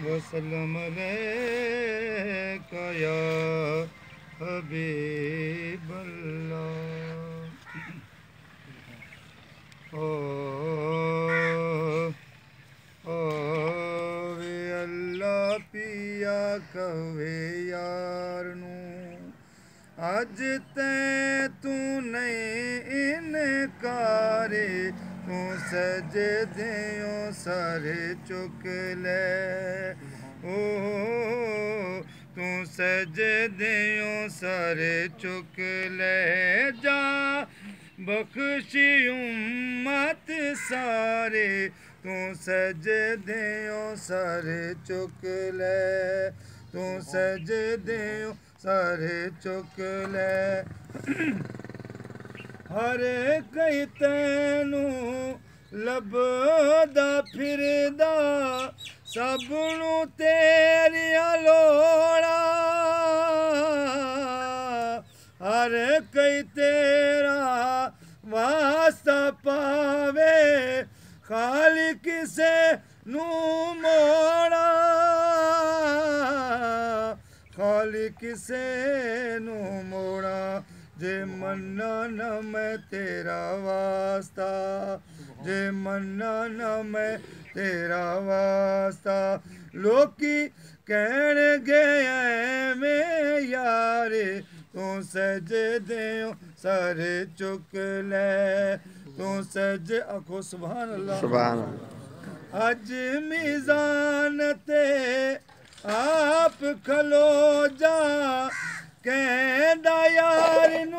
वसल्लम अलैका या हबीबल्लाह। ओ वे अल्लाह पिया कवे यार नू अज ते तू नहीं इनकारे तू सजदियों सारे चुक ले। ओ तू सजदियों सारे चुक ले जा बख्शी उम्मत सारे तू सजदियों सारे चुक ले। तू सजदियों सारे चुक ले। हर कई तैनू लभदा फिरदा सबनू तेरिया लोड़ा। हर कई तेरा वास्ता पावे खालिक से नू मोड़ा। खालिक से नू मोड़ा जे मन्ना न मैं तेरा वास्ता। जे मन्ना न मैं तेरा वास्ता लोकी कहण गया में यारे तू सजदियों सारे चुक ले। तू सज आखो सुभान अल्लाह सुभान अल्लाह। अज मीज़ान ते आप खलो जा कहंदा यार नू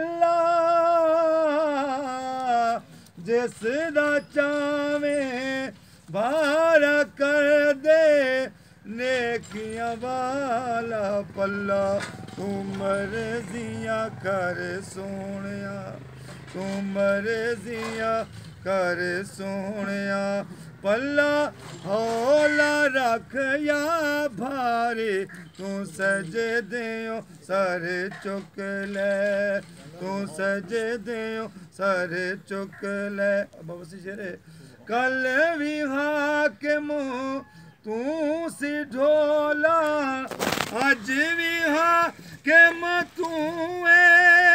अल्लाह जिस दा चावें भारा कर दे नेकियां वाला पल्ला। तू मर्जियां कर सोहणिया तू मर्जियां कर सोहणिया पल्ला हौला रख या भारे तू सजदियों सारे चुक ले। तू सजदियों सारे चुक ले। बाबा सी शेरे कल भी हाकिम तू सी ढोला अज भी हाकिम तू है।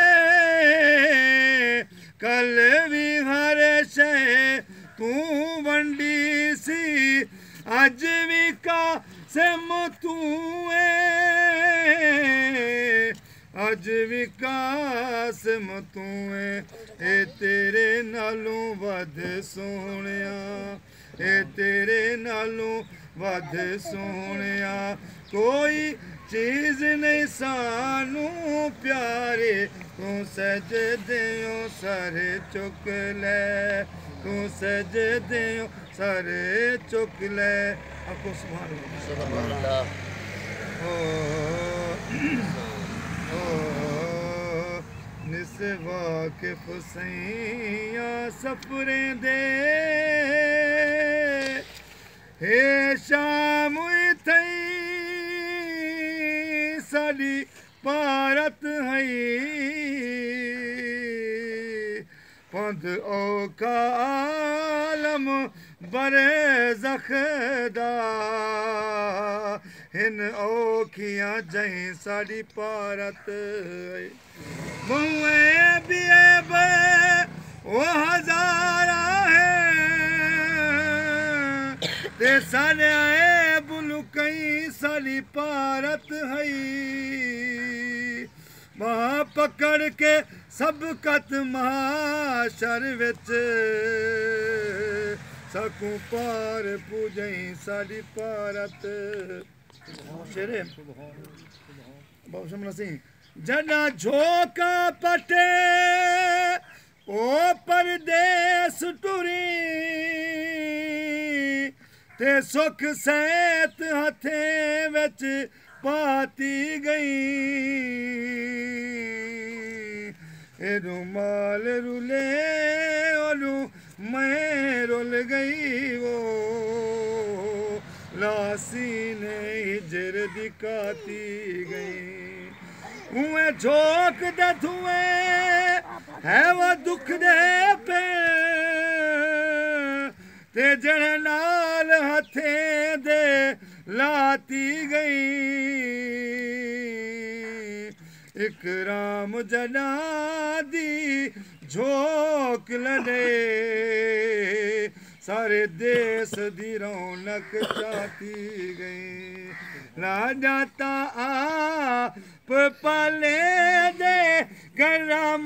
कल भी हर शे तू वंडी सी अज भी कासिम तू है। अज भी कासिम तू है ए तेरे नालों वध सोहणिया ए तेरे नालों वध सोहणिया कोई चीज नहीं सानू प्यारे तू सजदियों सारे चुक ले। तू सजदियों सारे चुक ले आखो सुभान अल्लाह। ओ निसवा के फसैया सफरे दे हे शाम थई साडी भारत है पंध औखा आलम बरे जखदा हिन औखियां जहीं साडी भारत मुए बिए बे वो हजारा है ते सारे बुलू कई सारी भारत है वहाँ पकड़ के सब कत महाशर विच सकू पार पूजई सारी भारत शेरे बाबू शमला सिंह जना झोका पटे ओ परदेस टुरी ते सुख सैत हथे विच पाती गई ए रुमाल रुले ओलू मैं रुल गई वो लासी ने हिजर दिखाती गई उए झोंक दे धुएं है वो दुख दे पे ते जड़े नाल हथे दे लाती गई इकराम जॾा दी झोंक लॾे सारे देश दी रौनक जाती गई राजाता आप पले दे करम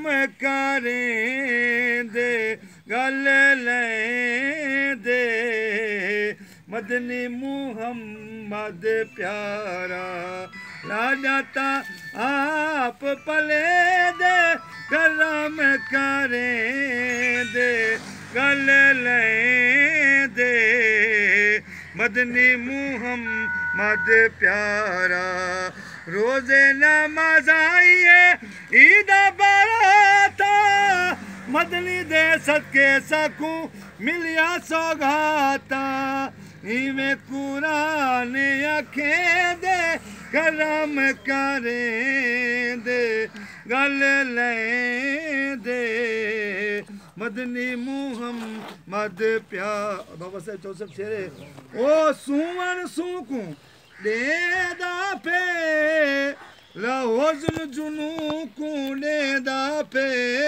करें दे गल लेंदे मदनी मुहम्मद प्यारा राजाता आप पले दे करम करें दे गल लेंदे मदनी मुहम्मद प्यारा रोजे नमाज आइए ईद बराता मदनी दे सदके सकूं मिलिया सौगाता इवें कुरान अखें दे करम करें दे गल लें दे मदनी मुहम्मद प्यारा बाबा साहब जोसेफ शेरे ओ सुवन सूकूं देदा पे लहोज़न जुनू कूड़ेदा पे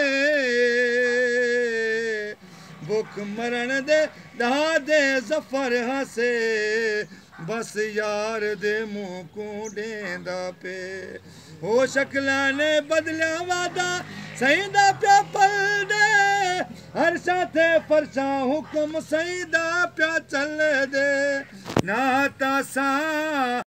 बुख मरण दे दादे जफर हसे बस यार दे मुंह कूड़ेदा पे हो शक्ला ने बदलिया वादा सईदा प्या पल दे हर साथे फरसा हुक्म सईदा प्या चल दे ना ता सा